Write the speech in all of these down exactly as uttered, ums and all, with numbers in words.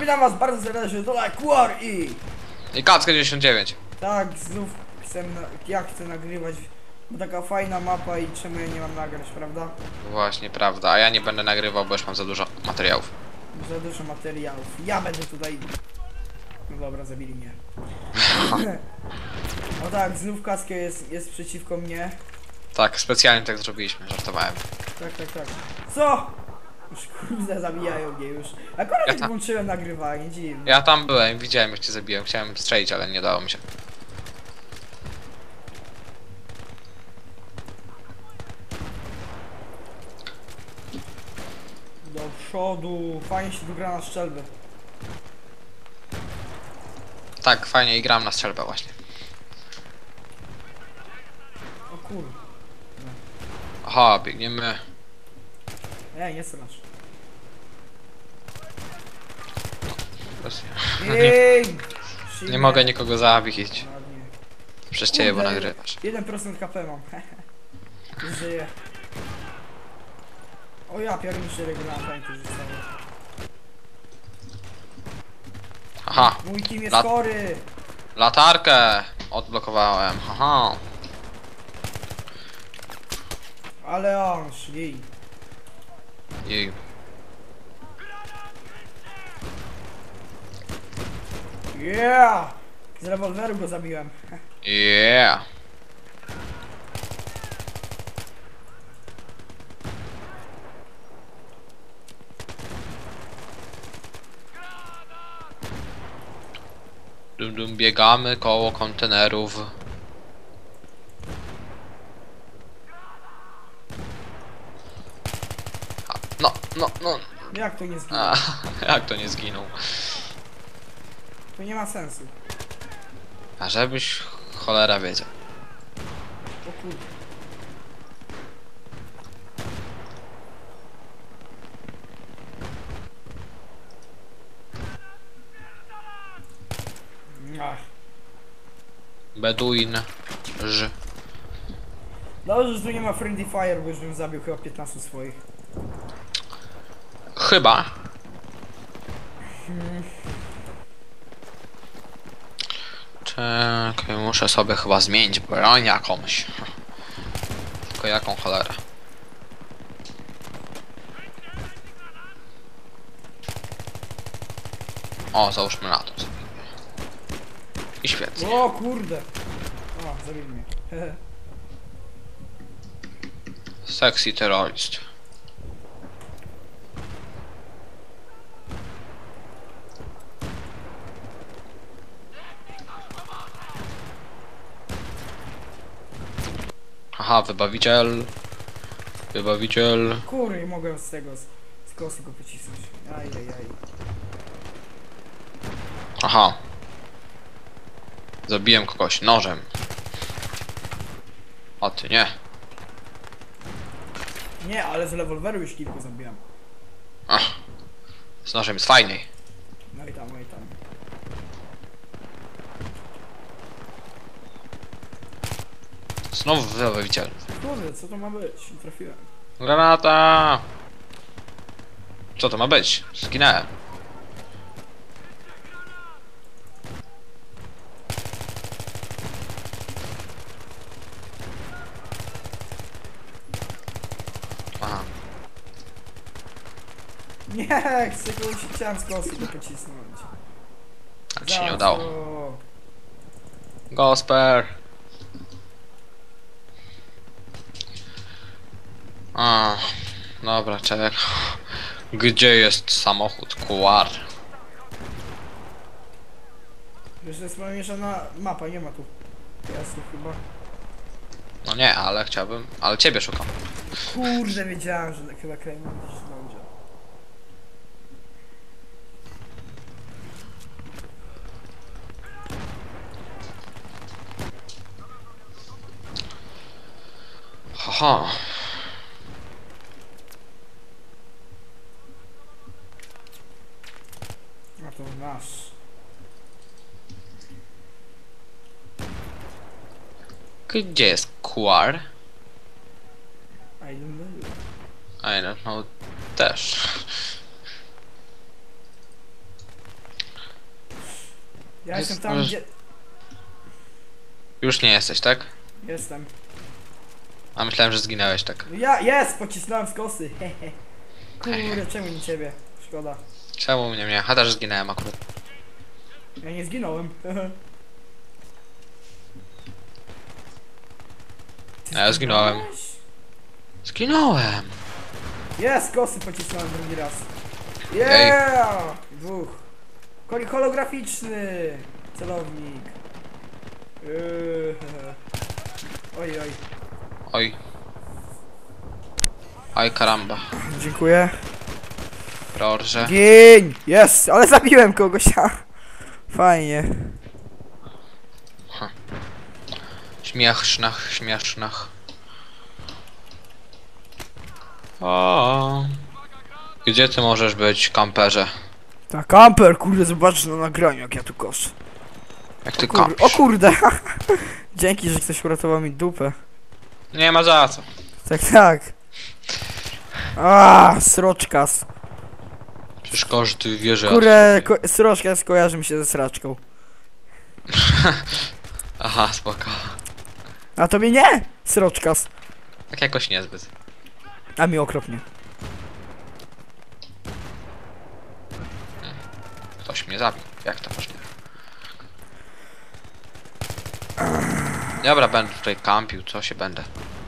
Witam was bardzo serdecznie, to Quar i... I Kacka dziewięćdziesiąt dziewięć. Tak, znów chcę, na... ja chcę nagrywać, bo taka fajna mapa i czemu ja nie mam nagrać, prawda? Właśnie, prawda, a ja nie będę nagrywał, bo już mam za dużo materiałów. Za dużo materiałów. Ja będę tutaj... No dobra, zabili mnie. No tak, znów Kaskie jest, jest przeciwko mnie. Tak, specjalnie tak zrobiliśmy, żartowałem. Tak, tak, tak. Co? Już kurde, zabijają mnie już. Akurat Ja jak ta- włączyłem nagrywanie, dziwne. Ja tam byłem, widziałem jak cię zabiłem, chciałem strzelić, ale nie dało mi się. Do przodu, fajnie się tu gra na szczelby. Tak, fajnie i gram na strzelbę właśnie. O kurde. Aha, biegniemy. Ej, nie strasz. Bez- Ej! Nie mogę nikogo zabić. Ładnie. Przez ciebie, bo Kurde, nagrywasz. jeden procent K P mam. Już żyję. O ja pierniczy regularnie tu rzucały. Aha, Mój team jest Lat- chory! latarkę odblokowałem, haha. Ale on szli. I Yeah! Z rewolweru go zabiłem. yeah. Dum dum, biegamy koło kontenerów. A, no, no, no. Jak to nie zginął? A, jak to nie zginął? To nie ma sensu. A żebyś cholera wiedział. O kurde. Ach. Beduin. Ż. Dobrze, że tu nie ma Friendly Fire, bo już bym zabił chyba piętnastu swoich. Chyba. Czekaj, muszę sobie chyba zmienić broń jakąś. Tylko jaką cholerę. O, załóżmy na to sobie. I świetnie. O kurde! O, zabili mnie. Sexy terrorist. Aha, wybawiciel. Wybawiciel. Kury, mogę z tego, z, z kosy go pocisnąć. Ajajaj. Aha. Zabiłem kogoś nożem. A ty nie. Nie, ale z rewolweru już kilku zabiłem. Ach. Z nożem jest fajniej. No i tam, no i tam. Znowu wybawiciel. Kurde, co to ma być? Nie trafiłem. Granata! Co to ma być? Zginęłem. Aha. Nie, chcę kogoś, chciałem z kosy go pocisnąć. Ale ci się nie Za udało. co? Gosper! A, dobra, czekaj. Gdzie jest samochód Quar? Wiesz, to jest pomieszana mapa, nie ma tu jasno chyba. No nie, ale chciałbym. Ale ciebie szukam. Kurde, wiedziałem, że chyba Kramer gdzieś znajdzie. Haha. A to nasz. Gdzie jest Quar? I don't know. I don't know też. Ja Jest- jestem tam, możesz- gdzie... Już nie jesteś, tak? Jestem. A myślałem, że zginęłeś, tak. Ja, jest! Pocisnąłem z kosy, hehe. Kurde, czemu nie ciebie? Szkoda. Czemu mnie mnie? A też zginęłem akurat. Ja nie zginąłem. Ty A ja zginąłem. zginąłeś? Zginąłem! Jest, kosy pocisnąłem drugi raz. Yeah! Dwóch. Koli holograficzny. Celownik. Yy, oj, oj. Oj. Oj, karamba. Dziękuję. Proszę. Gień! Jest! Ale zabiłem kogoś. ha. Fajnie. Śmiesznach, śmiesznach. O. Gdzie ty możesz być, kamperze? Ta kamper, kurde, zobacz na nagraniu jak ja tu koszę. Jak ty Kur o kampisz? kurde! Dzięki, że ktoś uratował mi dupę. Nie ma za co. Tak, tak. A, sroczkas. Przecież każdy wie, że... Kurde, ko sroczkas kojarzy mi się ze sraczką. Aha, spoko. A tobie nie? Sroczkas. Tak jakoś niezbyt. A mi okropnie. Ktoś mnie zabił. Jak to możliwe? Dobra, będę tutaj kampił, co się będę.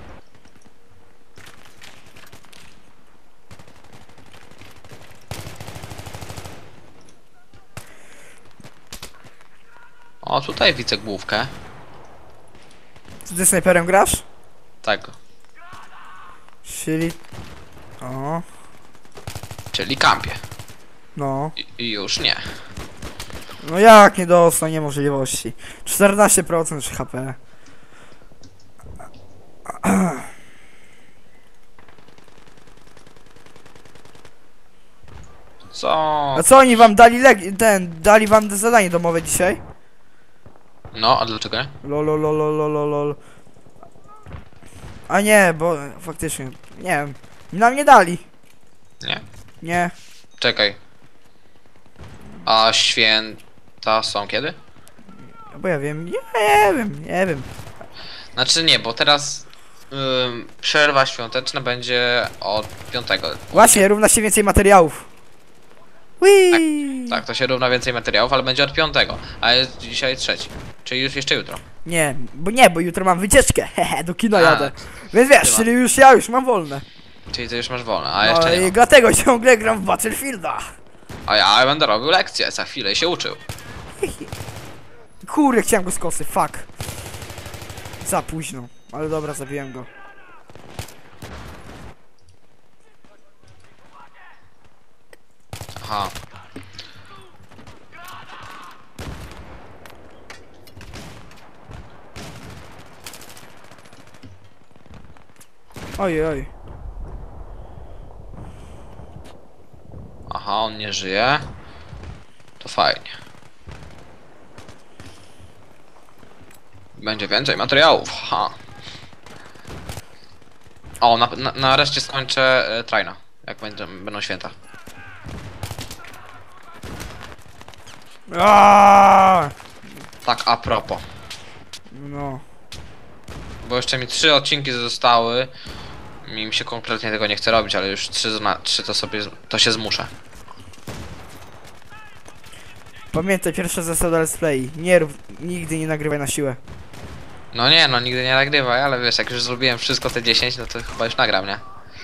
O, tutaj widzę główkę. Czy ty snajperem grasz? Tego. Czyli... O, Czyli kampię. no. I, i już nie. No jak nie dostał, nie możliwości. czternaście procent H P. Co? A co oni wam dali leg... ten... dali wam zadanie domowe dzisiaj? No, a dlaczego nie? Lololololololol. A nie, bo faktycznie, nie wiem. Nam nie dali. Nie. Nie. Czekaj. A święta są kiedy? Bo ja wiem, nie, nie wiem, nie wiem. Znaczy nie, bo teraz ym, przerwa świąteczna będzie od piątego. Właśnie, równa się więcej materiałów. Whee! Tak, to się równa więcej materiałów, ale będzie od piątego. A jest dzisiaj trzeci. Czyli już jeszcze jutro. Nie, bo nie, bo jutro mam wycieczkę, hehe, do kina A, jadę. Więc wiesz, ty czyli już ja już mam wolne. Czyli ty już masz wolne, a No jeszcze nie i mam. dlatego ciągle gram w Battlefielda. A ja będę robił lekcję, za chwilę się uczył. Kurde, chciałem go z kosy, fuck. Za późno, ale dobra, zabiłem go. Aha. Oj, oj. Aha, on nie żyje. To fajnie. Będzie więcej materiałów, ha. O, na, na, nareszcie skończę e, trajna, jak będą, będą święta. Aaaa! Tak, a propos. No. Bo jeszcze mi trzy odcinki zostały. Mi mi się kompletnie tego nie chce robić, ale już trzy, zna- trzy to sobie, to się zmuszę. Pamiętaj, pierwsza zasada let's play. Nie rób, nigdy nie nagrywaj na siłę. No nie, no nigdy nie nagrywaj, ale wiesz, jak już zrobiłem wszystko te dziesięć, no to chyba już nagram, nie?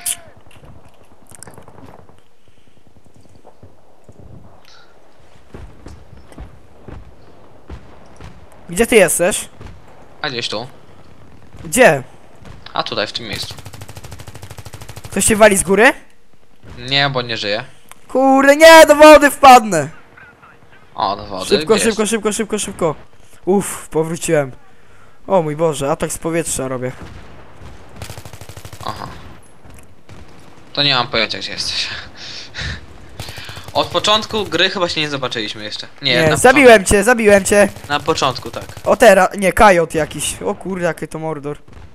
Gdzie ty jesteś? A gdzieś tu. Gdzie? A tutaj, w tym miejscu. Ktoś się wali z góry? Nie, bo nie żyje. Kurde, nie, do wody wpadnę! O, do wody. Szybko, Gdzie szybko, jest? szybko, szybko, szybko. Uff, powróciłem. O mój Boże, atak z powietrza robię. Aha. To nie mam pojęcia, gdzie jesteś. Od początku gry chyba się nie zobaczyliśmy jeszcze. Nie, Nie, na zabiłem cię, zabiłem cię. Początku, na początku, tak. O teraz, nie, kajot jakiś. O kurde, jaki to mordor.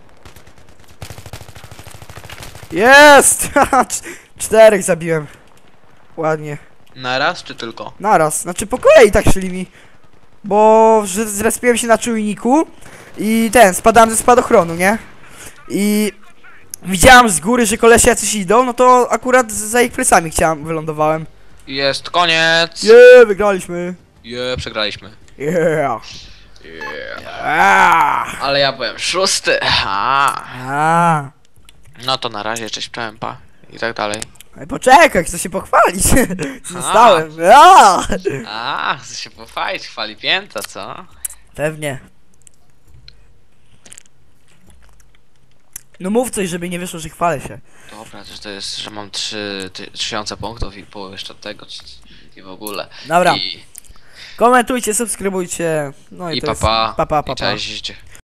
Jest! Haha, cz- Czterech zabiłem. Ładnie. Na raz czy tylko? Naraz, znaczy po kolei tak szli mi. bo że zrespiłem się na czujniku i ten, spadałem ze spadochronu, nie? I widziałem z góry, że kolesie jacyś idą, no to akurat za ich plecami chciałem, wylądowałem. Jest koniec! Jeee, wygraliśmy. Je, przegraliśmy. Yeah. Yeah. Ah. Ale ja byłem szósty. A. Ah. No to na razie, cześć Przempa i tak dalej. Ej, poczekaj, chcę się pochwalić. A. Zostałem. Ah. A, chce się pochwalić, chwali pięta, co? Pewnie. No mów coś, żeby nie wyszło, że chwalę się. Dobra, to, to jest, że mam trzy tysiące punktów i połowę jeszcze od tego, czy, i w ogóle. Dobra. I, Komentujcie, subskrybujcie. No i, i to papa, jest... Pa, pa, pa, i pa. cześć.